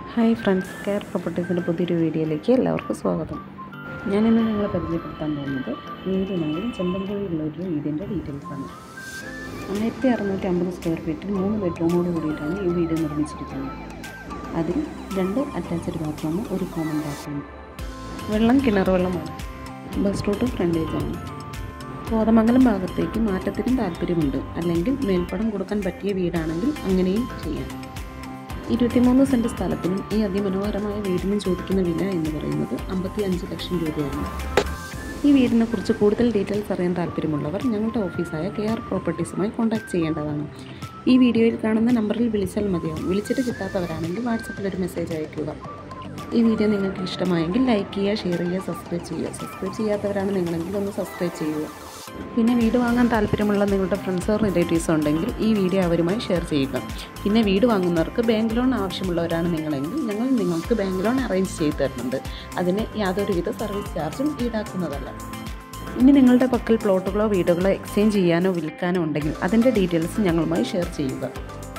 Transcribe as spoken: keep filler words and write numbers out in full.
Hi friends, care പ്രോപ്പർട്ടീസിൻ്റെ പുതിയൊരു വീഡിയോയിലേക്ക് എല്ലാവർക്കും സ്വാഗതം. ഞാനിന്ന് നിങ്ങളെ പരിചയപ്പെടുത്താൻ പോകുന്നത് വീട് നമ്പർ ചെമ്പൻകുഴിയുള്ള ഒരു വീടിൻ്റെ ഡീറ്റെയിൽസാണ്. ആയിരത്തി അറുന്നൂറ്റി അമ്പത് സ്ക്വയർ ഫീറ്റിൽ മൂന്ന് ബെഡ്റൂമോട് കൂടിയിട്ടാണ് ഈ വീട് നിർമ്മിച്ചിരിക്കുന്നത്. അതിൽ രണ്ട് അറ്റാച്ച്ഡ് ബാത്റൂമും ഒരു കോമൺ ബാത്റൂമും. വെള്ളം കിണർ വെള്ളമാണ്. Bus route ഫ്രണ്ടേജാണ്. കോതമംഗലം ഭാഗത്തേക്ക് മാറ്റത്തിനും താല്പര്യമുണ്ട്. അല്ലെങ്കിൽ മേൽപ്പടം കൊടുക്കാൻ പറ്റിയ വീടാണെങ്കിൽ അങ്ങനെയും ചെയ്യാം. ഇരുപത്തിമൂന്ന് സെൻറ്റ് സ്ഥലത്തിനും ഈ അതിമനോഹരമായ വീടിനും ചോദിക്കുന്ന വില എന്ന് പറയുന്നത് അമ്പത്തി അഞ്ച് ലക്ഷം രൂപയാണ്. ഈ വീടിനെ കുറിച്ച് കൂടുതൽ ഡീറ്റെയിൽസ് അറിയാൻ താല്പര്യമുള്ളവർ ഞങ്ങളുടെ ഓഫീസായ കെയർ പ്രോപ്പർട്ടീസുമായി കോൺടാക്ട് ചെയ്യേണ്ടതാണ്. ഈ വീഡിയോയിൽ കാണുന്ന നമ്പറിൽ വിളിച്ചാൽ മതിയാവും. വിളിച്ചിട്ട് കിട്ടാത്തവരാണെങ്കിൽ വാട്സപ്പിൽ ഒരു മെസ്സേജ് അയയ്ക്കുക. ഈ വീഡിയോ നിങ്ങൾക്ക് ഇഷ്ടമായെങ്കിൽ ലൈക്ക് ചെയ്യുക, ഷെയർ ചെയ്യുക, സബ്സ്ക്രൈബ് ചെയ്യുക. സബ്സ്ക്രൈബ് ചെയ്യാത്തവരാണ് നിങ്ങളെങ്കിൽ ഒന്ന് സബ്സ്ക്രൈബ് ചെയ്യുക. പിന്നെ വീട് വാങ്ങാൻ താല്പര്യമുള്ള നിങ്ങളുടെ ഫ്രണ്ട്സോ റിലേറ്റീവ്സോ ഉണ്ടെങ്കിൽ ഈ വീഡിയോ അവരുമായി ഷെയർ ചെയ്യുക. പിന്നെ വീട് വാങ്ങുന്നവർക്ക് ബാങ്ക് ലോൺ ആവശ്യമുള്ളവരാണ് നിങ്ങളെങ്കിൽ ഞങ്ങൾ നിങ്ങൾക്ക് ബാങ്ക് ലോൺ അറേഞ്ച് ചെയ്ത് തരുന്നുണ്ട്. അതിന് യാതൊരുവിധ സർവീസ് ചാർജും ഈടാക്കുന്നതല്ല. ഇനി നിങ്ങളുടെ പക്കൽ പ്ലോട്ടുകളോ വീടുകളോ എക്സ്ചേഞ്ച് ചെയ്യാനോ വിൽക്കാനോ ഉണ്ടെങ്കിൽ അതിൻ്റെ ഡീറ്റെയിൽസ് ഞങ്ങളുമായി ഷെയർ ചെയ്യുക.